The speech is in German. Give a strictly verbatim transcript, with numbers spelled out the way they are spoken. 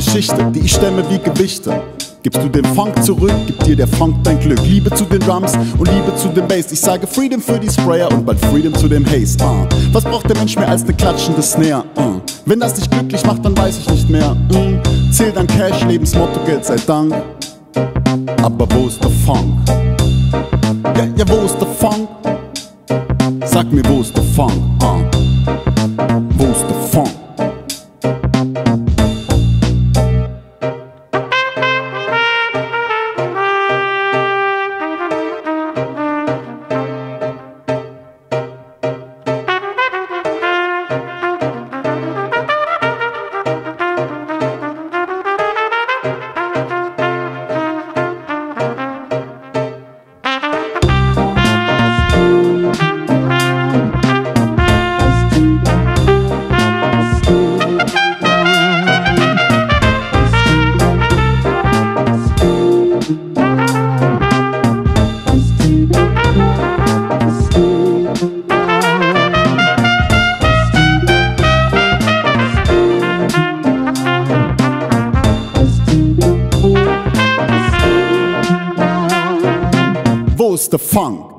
Geschichte, die ich stemme wie Gewichte. Gibst du den Funk zurück, gibt dir der Funk dein Glück. Liebe zu den Drums und Liebe zu dem Bass. Ich sage Freedom für die Sprayer und bald Freedom zu dem Haze. uh. Was braucht der Mensch mehr als ne klatschende Snare? uh. Wenn das dich glücklich macht, dann weiß ich nicht mehr. mm. Zähl dann Cash, Lebensmotto, Geld sei Dank. Aber wo ist der Funk? Ja, ja, wo ist der Funk? Sag mir, wo ist der Funk? uh. Wo ist der Funk? Wo ist der Funk?